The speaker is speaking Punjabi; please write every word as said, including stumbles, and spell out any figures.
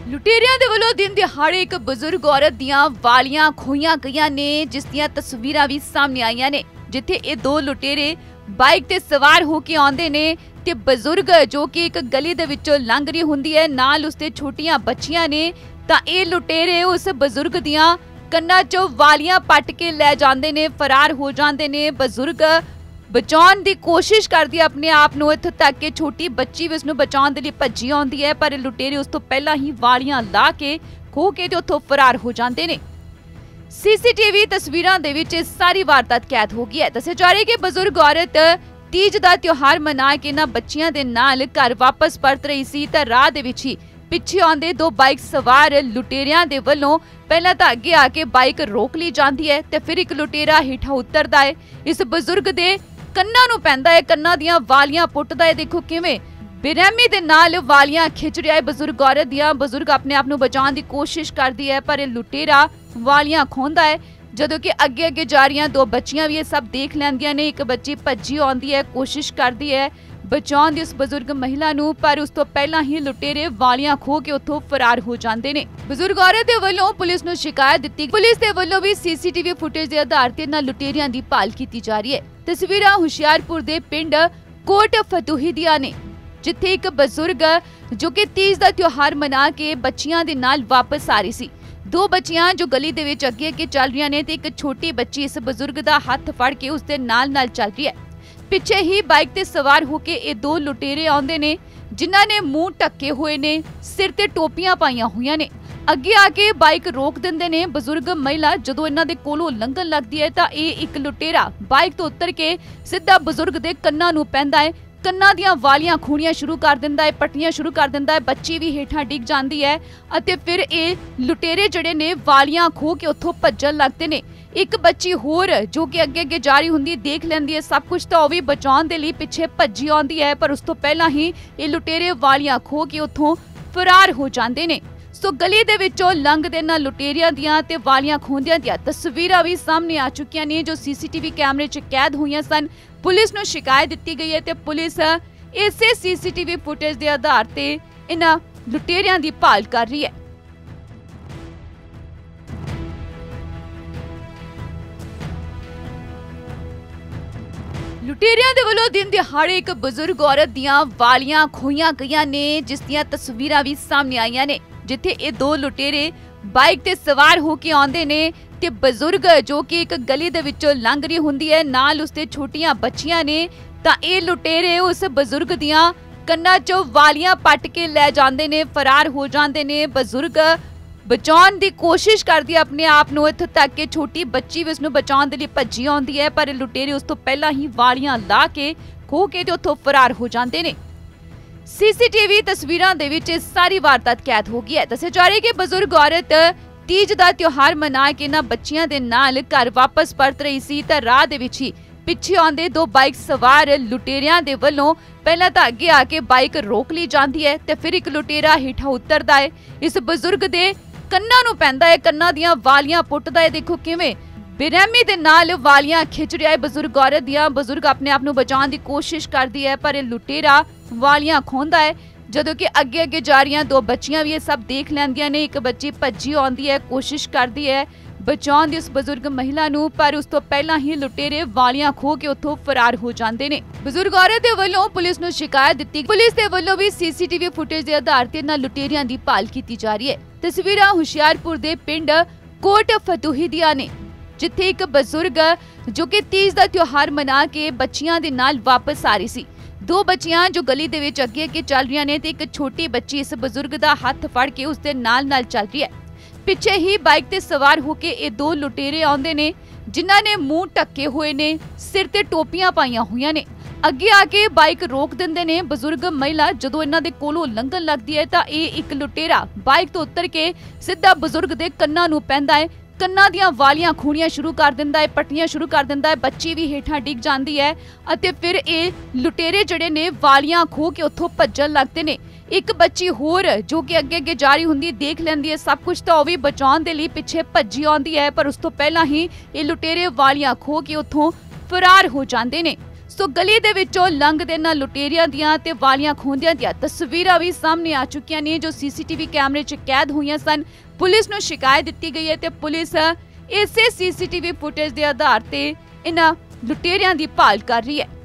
ਲੁਟੇਰਿਆਂ ਦੇ ਵੱਲੋਂ ਦਿਨ ਦਿਹਾੜੇ ਇੱਕ ਬਜ਼ੁਰਗ ਔਰਤ ਦੀਆਂ ਵਾਲੀਆਂ ਖੋਈਆਂ ਗਈਆਂ ਨੇ, ਜਿਸ ਦੀਆਂ ਤਸਵੀਰਾਂ ਵੀ ਸਾਹਮਣੇ ਆਈਆਂ ਨੇ, ਜਿੱਥੇ ਇਹ ਦੋ ਲੁਟੇਰੇ ਬਾਈਕ ਤੇ ਸਵਾਰ ਹੋ ਕੇ ਆਉਂਦੇ ਨੇ ਤੇ ਬਜ਼ੁਰਗ ਜੋ ਕਿ ਇੱਕ ਗਲੀ ਦੇ ਵਿੱਚੋਂ ਲੰਘ ਰਹੀ ਹੁੰਦੀ ਹੈ, ਨਾਲ ਉਸਦੇ ਛੋਟੀਆਂ ਬੱਚੀਆਂ ਨੇ, ਤਾਂ ਇਹ ਲੁਟੇਰੇ ਉਸ ਬਜ਼ੁਰਗ ਦੀਆਂ ਕੰਨਾਂ 'ਚੋਂ ਵਾਲੀਆਂ ਪੱਟ ਕੇ ਲੈ ਜਾਂਦੇ ਨੇ, ਫਰਾਰ ਹੋ ਜਾਂਦੇ ਨੇ। ਬਜ਼ੁਰਗ ਬਚਾਉਣ ਦੀ ਕੋਸ਼ਿਸ਼ ਕਰਦੀ ਹੈ ਆਪਣੇ ਆਪ ਨੂੰ, ਇੱਥੋਂ ਤੱਕ ਕਿ ਛੋਟੀ ਬੱਚੀ ਵੀ ਉਸ ਨੂੰ ਬਚਾਉਣ ਦੇ ਲਈ ਭੱਜੀ ਆਉਂਦੀ ਹੈ, ਪਰ ਲੁਟੇਰੇ ਉਸ ਤੋਂ ਪਹਿਲਾਂ ਹੀ ਵਾਲੀਆਂ ਲਾ ਕੇ ਖੋਹ ਕੇ ਤੇ ਉੱਥੋਂ ਫਰਾਰ ਹੋ ਜਾਂਦੇ ਨੇ। ਸੀਸੀਟੀਵੀ ਤਸਵੀਰਾਂ ਦੇ ਵਿੱਚ ਸਾਰੀ ਵਾਰਦਾਤ ਕੈਦ ਹੋ ਗਈ ਹੈ। ਦੱਸਿਆ ਜਾ ਰਿਹਾ ਹੈ ਕਿ ਬਜ਼ੁਰਗ ਔਰਤ ਤੀਜ ਦਾ ਤਿਉਹਾਰ ਮਨਾ ਕੇ ਇਹਨਾਂ ਬੱਚੀਆਂ ਦੇ ਨਾਲ ਘਰ ਵਾਪਸ ਪਰਤ ਰਹੀ ਸੀ ਤਾਂ ਰਾਹ ਦੇ ਵਿੱਚ ਹੀ ਪਿੱਛੇ ਆਉਂਦੇ ਦੋ ਬਾਈਕ ਸਵਾਰ ਲੁਟੇਰਿਆਂ ਦੇ ਵੱਲੋਂ ਪਹਿਲਾਂ ਤਾਂ ਅੱਗੇ ਆ ਕੇ ਬਾਈਕ ਰੋਕ ਲਈ ਜਾਂਦੀ ਹੈ ਤੇ ਫਿਰ ਇੱਕ ਲੁਟੇਰਾ ਹੇਠਾਂ ਉਤਰਦਾ ਹੈ, ਇਸ ਬਜ਼ੁਰਗ ਦੇ ਕੰਨਾਂ ਨੂੰ ਪੈਂਦਾ ਹੈ, ਕੰਨਾਂ ਦੀਆਂ ਵਾਲੀਆਂ ਪੁੱਟਦਾ ਹੈ। ਦੇਖੋ ਕਿਵੇਂ ਬੇਰਹਿਮੀ ਦੇ ਨਾਲ ਵਾਲੀਆਂ ਖਿੱਚ ਰਿਹਾ ਹੈ ਬਜ਼ੁਰਗ ਔਰਤ ਦੀਆਂ। ਬਜ਼ੁਰਗ ਆਪਣੇ ਆਪ ਨੂੰ ਬਚਾਉਣ ਦੀ ਕੋਸ਼ਿਸ਼ ਕਰਦੀ ਹੈ, ਪਰ ਇਹ ਲੁਟੇਰਾ ਵਾਲੀਆਂ ਖੋਹਦਾ ਹੈ। ਜਦੋਂ ਕਿ ਅੱਗੇ ਅੱਗੇ ਜਾ ਰਹੀਆਂ ਦੋ ਬੱਚੀਆਂ ਵੀ ਇਹ ਸਭ ਦੇਖ ਲੈਂਦੀਆਂ ਨੇ। ਇੱਕ ਬੱਚੀ ਭੱਜੀ ਆਉਂਦੀ ਹੈ, ਕੋਸ਼ਿਸ਼ ਕਰਦੀ ਹੈ ਬਚਾਉਣ ਦੀ ਉਸ ਬਜ਼ੁਰਗ ਮਹਿਲਾ ਨੂੰ, ਪਰ ਉਸ ਤੋਂ ਪਹਿਲਾਂ ਹੀ ਲੁਟੇਰੇ ਵਾਲੀਆਂ ਖੋਹ ਕੇ ਉੱਥੋਂ ਫਰਾਰ ਹੋ ਜਾਂਦੇ ਨੇ। ਬਜ਼ੁਰਗ ਔਰਤ ਦੇ ਵੱਲੋਂ ਪੁਲਿਸ ਨੂੰ ਸ਼ਿਕਾਇਤ ਦਿੱਤੀ। ਪੁਲਿਸ ਦੇ ਵੱਲੋਂ ਵੀ ਸੀਸੀਟੀਵੀ ਫੁਟੇਜ ਦੇ ਆਧਾਰ ਤੇ ਇਹਨਾਂ ਲੁਟੇਰਿਆਂ ਦੀ ਭਾਲ ਕੀਤੀ ਜਾ ਰਹੀ ਹੈ। ਤਸਵੀਰਾਂ ਹੁਸ਼ਿਆਰਪੁਰ ਦੇ ਪਿੰਡ ਕੋਟ ਫਤੂਹੀ ਦੀਆਂ ਨੇ, ਜਿੱਥੇ ਇੱਕ ਬਜ਼ੁਰਗ ਜੋ ਕਿ ਤੀਜ ਦਾ ਤਿਉਹਾਰ ਮਨਾ ਕੇ ਬੱਚੀਆਂ ਦੇ ਨਾਲ ਵਾਪਸ ਆ ਰਹੀ ਸੀ। ਦੋ ਬੱਚੀਆਂ ਜੋ ਗਲੀ ਦੇ ਵਿੱਚ ਅੱਗੇ ਅੱਗੇ ਚੱਲ ਰਹੀਆਂ ਨੇ ਤੇ ਇੱਕ ਛੋਟੀ ਬੱਚੀ ਇਸ ਬਜ਼ੁਰਗ ਦਾ ਹੱਥ ਫੜ ਕੇ ਉਸ ਦੇ ਨਾਲ ਨਾਲ ਚੱਲ ਰਹੀ ਹੈ। ਪਿੱਛੇ ਹੀ ਬਾਈਕ ਤੇ ਸਵਾਰ ਹੋ ਕੇ ਇਹ ਦੋ ਲੁਟੇਰੇ ਆਉਂਦੇ ਨੇ, ਜਿਨ੍ਹਾਂ ਨੇ ਮੂੰਹ ਢੱਕੇ ਹੋਏ ਨੇ, ਸਿਰ ਤੇ ਟੋਪੀਆਂ ਪਾਈਆਂ ਹੋਈਆਂ ਨੇ। ਅੱਗੇ ਆ ਕੇ ਬਾਈਕ ਰੋਕ ਦਿੰਦੇ ਨੇ। ਬਜ਼ੁਰਗ ਮਹਿਲਾ ਜਦੋਂ ਇਹਨਾਂ ਦੇ ਕੋਲੋਂ ਲੰਘਣ ਲੱਗਦੀ ਹੈ ਤਾਂ ਇਹ ਇੱਕ ਲੁਟੇਰਾ ਬਾਈਕ ਤੋਂ ਉਤਰ ਕੇ ਸਿੱਧਾ ਬਜ਼ੁਰਗ ਦੇ ਕੰਨਾਂ ਨੂੰ ਪੈਂਦਾ ਹੈ, ਕੰਨਾਂ ਦੀਆਂ ਵਾਲੀਆਂ ਖੋਹਣੀਆਂ ਸ਼ੁਰੂ ਕਰ ਦਿੰਦਾ ਹੈ, ਪੱਟੀਆਂ ਸ਼ੁਰੂ ਕਰ ਦਿੰਦਾ ਹੈ। ਬੱਚੀ ਵੀ ਹੇਠਾਂ ਡਿੱਗ ਜਾਂਦੀ ਹੈ ਅਤੇ ਫਿਰ ਇਹ ਲੁਟੇਰੇ ਜਿਹੜੇ ਨੇ ਵਾਲੀਆਂ ਖੋਹ ਕੇ ਉੱਥੋਂ ਭੱਜਣ ਲੱਗਦੇ ਨੇ। ਇੱਕ ਬੱਚੀ ਹੋਰ ਜੋ ਕਿ ਅੱਗੇ ਅੱਗੇ ਜਾ ਰਹੀ ਹੁੰਦੀ ਦੇਖ ਲੈਂਦੀ ਹੈ ਸਭ ਕੁਝ, ਤਾਂ ਉਹ ਵੀ ਬਚਾਉਣ ਦੇ ਲਈ ਪਿੱਛੇ ਭੱਜੀ ਆਉਂਦੀ ਹੈ, ਪਰ ਉਸ ਤੋਂ ਪਹਿਲਾਂ ਹੀ ਇਹ ਲੁਟੇਰੇ ਵਾਲੀਆਂ ਖੋਹ ਕੇ ਉੱਥੋਂ ਫਰਾਰ ਹੋ ਜਾਂਦੇ ਨੇ। ਸੋ ਗਲੀ ਦੇ ਵਿੱਚੋਂ ਲੰਘਦੇ ਨਾ ਲੁਟੇਰਿਆਂ ਦੀਆਂ ਤੇ ਵਾਲੀਆਂ ਖੋਹਦਿਆਂ ਦੀਆਂ ਤਸਵੀਰਾਂ ਵੀ ਸਾਹਮਣੇ ਆ ਚੁੱਕੀਆਂ ਨੇ, ਜੋ ਸੀਸੀਟੀਵੀ ਕੈਮਰੇ 'ਚ ਕੈਦ ਹੋਈਆਂ ਸਨ। ਪੁਲਿਸ ਨੂੰ ਸ਼ਿਕਾਇਤ ਦਿੱਤੀ ਗਈ ਹੈ ਤੇ ਪੁਲਿਸ ਇਸੇ ਸੀਸੀਟੀਵੀ ਫੁਟੇਜ ਦੇ ਆਧਾਰ ਤੇ ਇਹਨਾਂ ਲੁਟੇਰਿਆਂ ਦੀ ਭਾਲ ਕਰ ਰਹੀ ਹੈ। ਲੁਟੇਰਿਆਂ ਦੇ ਵੱਲੋਂ ਦਿਨ ਦਿਹਾੜੇ ਇੱਕ ਬਜ਼ੁਰਗ ਔਰਤ ਦੀਆਂ ਵਾਲੀਆਂ ਖੋਈਆਂ ਗਈਆਂ ਨੇ, ਜਿਸ ਦੀਆਂ ਤਸਵੀਰਾਂ ਵੀ ਸਾਹਮਣੇ ਆਈਆਂ ਨੇ, ਜਿੱਥੇ ਇਹ ਦੋ ਲੁਟੇਰੇ ਬਾਈਕ ਤੇ ਸਵਾਰ ਹੋ ਕੇ ਆਉਂਦੇ ਨੇ ਤੇ ਬਜ਼ੁਰਗ ਜੋ ਕਿ ਇੱਕ ਗਲੀ ਦੇ ਵਿੱਚੋਂ ਲੰਘ ਰਹੀ ਹੁੰਦੀ ਹੈ, ਨਾਲ ਉਸਦੇ ਛੋਟੀਆਂ ਬੱਚੀਆਂ ਨੇ, ਤਾਂ ਇਹ ਲੁਟੇਰੇ ਉਸ ਬਜ਼ੁਰਗ ਦੀਆਂ ਕੰਨਾਂ 'ਚੋਂ ਵਾਲੀਆਂ ਪੱਟ ਕੇ ਲੈ ਜਾਂਦੇ ਨੇ, ਫਰਾਰ ਹੋ ਜਾਂਦੇ ਨੇ। ਬਜ਼ੁਰਗ ਬਚਾਉਣ ਦੀ ਕੋਸ਼ਿਸ਼ ਕਰਦੀ ਹੈ ਆਪਣੇ ਆਪ ਨੂੰ, ਇੱਥੋਂ ਤੱਕ ਕਿ ਛੋਟੀ ਬੱਚੀ ਵੀ ਉਸ ਨੂੰ ਬਚਾਉਣ ਦੇ ਲਈ ਭੱਜੀ ਆਉਂਦੀ ਹੈ, ਪਰ ਲੁਟੇਰੇ ਉਸ ਤੋਂ ਪਹਿਲਾਂ ਹੀ ਵਾਲੀਆਂ ਲਾ ਕੇ ਖੋਹ ਕੇ ਤੇ ਉੱਥੋਂ ਫਰਾਰ ਹੋ ਜਾਂਦੇ ਨੇ। ਸੀਸੀਟੀਵੀ ਤਸਵੀਰਾਂ ਦੇ ਵਿੱਚ ਸਾਰੀ ਵਾਰਦਾਤ ਕੈਦ ਹੋ ਗਈ ਹੈ। ਦੱਸਿਆ ਜਾ ਰਿਹਾ ਹੈ ਕਿ ਬਜ਼ੁਰਗ ਔਰਤ ਤੀਜ ਦਾ ਤਿਉਹਾਰ ਮਨਾ ਕੇ ਇਹਨਾਂ ਬੱਚੀਆਂ ਦੇ ਨਾਲ ਘਰ ਵਾਪਸ ਪਰਤ ਰਹੀ ਸੀ ਤਾਂ ਰਾਹ ਦੇ ਵਿੱਚ ਹੀ ਪਿੱਛੇ ਆਉਂਦੇ ਦੋ ਬਾਈਕ ਸਵਾਰ ਲੁਟੇਰਿਆਂ ਦੇ ਵੱਲੋਂ ਪਹਿਲਾਂ ਤਾਂ ਅੱਗੇ ਆ ਕੇ ਬਾਈਕ ਰੋਕ ਲਈ ਜਾਂਦੀ ਹੈ ਤੇ ਫਿਰ ਇੱਕ ਲੁਟੇਰਾ ਹੇਠਾਂ ਉਤਰਦਾ ਹੈ, ਇਸ ਬਜ਼ੁਰਗ ਦੇ ਕੰਨਾਂ ਨੂੰ ਪੈਂਦਾ ਹੈ, ਕੰਨਾਂ ਦੀਆਂ ਵਾਲੀਆਂ ਪੁੱਟਦਾ ਹੈ। ਦੇਖੋ ਕਿਵੇਂ ਬੇਰਹਿਮੀ ਦੇ ਨਾਲ ਵਾਲੀਆਂ ਖਿੱਚ ਰਿਹਾ ਹੈ ਬਜ਼ੁਰਗ ਔਰਤ ਦੀਆਂ। ਬਜ਼ੁਰਗ ਆਪਣੇ ਆਪ ਨੂੰ ਬਚਾਉਣ ਦੀ ਕੋਸ਼ਿਸ਼ ਕਰਦੀ ਹੈ, ਪਰ ਇਹ ਲੁਟੇਰਾ ਵਾਲੀਆਂ ਖੋਹਦਾ ਹੈ। ਜਦੋਂ ਕਿ ਅੱਗੇ ਅੱਗੇ ਜਾ ਰਹੀਆਂ ਦੋ ਬੱਚੀਆਂ ਵੀ ਇਹ ਸਭ ਦੇਖ ਲੈਂਦੀਆਂ ਨੇ। ਇੱਕ ਬੱਚੀ ਭੱਜੀ ਆਉਂਦੀ ਹੈ, ਕੋਸ਼ਿਸ਼ ਕਰਦੀ ਹੈ ਬਚਾਉਣ ਦੀ ਉਸ ਬਜ਼ੁਰਗ ਮਹਿਲਾ ਨੂੰ, ਪਰ ਉਸ ਤੋਂ ਪਹਿਲਾਂ ਹੀ ਲੁਟੇਰੇ ਵਾਲੀਆਂ ਖੋਹ ਕੇ ਉੱਥੋਂ ਫਰਾਰ ਹੋ ਜਾਂਦੇ ਨੇ। ਬਜ਼ੁਰਗ ਔਰਤ ਦੇ ਵੱਲੋਂ ਪੁਲਿਸ ਨੂੰ ਸ਼ਿਕਾਇਤ ਦਿੱਤੀ। ਪੁਲਿਸ ਦੇ ਵੱਲੋਂ ਵੀ ਸੀਸੀਟੀਵੀ ਫੁਟੇਜ ਦੇ ਆਧਾਰ ਤੇ ਇਹਨਾਂ ਲੁਟੇਰਿਆਂ ਦੀ ਭਾਲ ਕੀਤੀ ਜਾ ਰਹੀ ਹੈ। ਤਸਵੀਰਾਂ ਹੁਸ਼ਿਆਰਪੁਰ ਦੇ ਪਿੰਡ ਕੋਟ ਫਤੂਹੀ ਦੀਆਂ ਨੇ, ਜਿੱਥੇ ਇੱਕ ਬਜ਼ੁਰਗ ਜੋ ਕਿ ਤੀਜ ਦਾ ਤਿਉਹਾਰ ਮਨਾ ਕੇ ਬੱਚੀਆਂ ਦੇ ਨਾਲ ਵਾਪਸ ਆ ਰਹੀ ਸੀ। ਦੋ ਬੱਚੀਆਂ ਜੋ ਗਲੀ ਦੇ ਵਿੱਚ ਅੱਗੇ ਅੱਗੇ ਚੱਲ ਰਹੀਆਂ ਨੇ ਤੇ ਇੱਕ ਛੋਟੀ ਬੱਚੀ ਇਸ ਬਜ਼ੁਰਗ ਦਾ ਹੱਥ ਫੜ ਕੇ ਉਸ ਦੇ ਨਾਲ ਨਾਲ ਚੱਲ ਰਹੀ ਹੈ। ਪਿੱਛੇ ਹੀ ਬਾਈਕ ਤੇ ਸਵਾਰ ਹੋ ਕੇ ਇਹ ਦੋ ਲੁਟੇਰੇ ਆਉਂਦੇ ਨੇ, ਜਿਨ੍ਹਾਂ ਨੇ ਮੂੰਹ ਢੱਕੇ ਹੋਏ ਨੇ, ਸਿਰ ਤੇ ਟੋਪੀਆਂ ਪਾਈਆਂ ਹੋਈਆਂ ਨੇ। ਅੱਗੇ ਆ ਕੇ ਬਾਈਕ ਰੋਕ ਦਿੰਦੇ ਨੇ। ਬਜ਼ੁਰਗ ਮਹਿਲਾ ਜਦੋਂ ਇਹਨਾਂ ਦੇ ਕੋਲੋਂ ਲੰਘਣ ਲੱਗਦੀ ਹੈ ਤਾਂ ਇਹ ਇੱਕ ਲੁਟੇਰਾ ਬਾਈਕ ਤੋਂ ਉਤਰ ਕੇ ਸਿੱਧਾ ਬਜ਼ੁਰਗ ਦੇ ਕੰਨਾਂ ਨੂੰ ਪੈਂਦਾ ਹੈ, ਕੰਨਾਂ ਦੀਆਂ ਵਾਲੀਆਂ ਖੋਹਣੀਆਂ ਸ਼ੁਰੂ ਕਰ ਦਿੰਦਾ ਹੈ, ਪੱਟੀਆਂ ਸ਼ੁਰੂ ਕਰ ਦਿੰਦਾ ਹੈ। ਬੱਚੀ ਵੀ ਹੇਠਾਂ ਡਿੱਗ ਜਾਂਦੀ ਹੈ ਅਤੇ ਫਿਰ ਇਹ ਲੁਟੇਰੇ ਜਿਹੜੇ ਨੇ ਵਾਲੀਆਂ ਖੋਹ ਕੇ ਉੱਥੋਂ ਭੱਜਣ ਲੱਗਦੇ ਨੇ। ਇੱਕ ਬੱਚੀ ਹੋਰ ਜੋ ਕਿ ਅੱਗੇ ਅੱਗੇ ਜਾ ਰਹੀ ਹੁੰਦੀ ਦੇਖ ਲੈਂਦੀ ਹੈ ਸਭ ਕੁਝ, ਤਾਂ ਉਹ ਵੀ ਬਚਾਉਣ ਦੇ ਲਈ ਪਿੱਛੇ ਭੱਜੀ ਆਉਂਦੀ ਹੈ, ਪਰ ਉਸ ਤੋਂ ਪਹਿਲਾਂ ਹੀ ਇਹ ਲੁਟੇਰੇ ਵਾਲੀਆਂ ਖੋਹ ਕੇ ਉੱਥੋਂ ਫਰਾਰ ਹੋ ਜਾਂਦੇ ਨੇ। ਸੋ ਗਲੀ ਦੇ ਵਿੱਚੋਂ ਲੰਘਦੇ ਇਹਨਾਂ ਲੁਟੇਰਿਆਂ ਦੀਆਂ ਤੇ ਵਾਲੀਆਂ ਖੋਹਦਿਆਂ ਦੀਆਂ ਤਸਵੀਰਾਂ ਵੀ ਸਾਹਮਣੇ ਆ ਚੁੱਕੀਆਂ ਨੇ, ਜੋ ਸੀਸੀਟੀਵੀ ਕੈਮਰੇ 'ਚ ਕੈਦ ਹੋਈਆਂ ਸਨ। ਪੁਲਿਸ ਨੂੰ ਸ਼ਿਕਾਇਤ ਦਿੱਤੀ ਗਈ ਹੈ ਤੇ ਪੁਲਿਸ ਇਸੇ ਸੀਸੀਟੀਵੀ ਫੁਟੇਜ ਦੇ ਆਧਾਰ ਤੇ ਇਹਨਾਂ ਲੁਟੇਰਿਆਂ ਦੀ ਭਾਲ ਕਰ ਰਹੀ ਹੈ।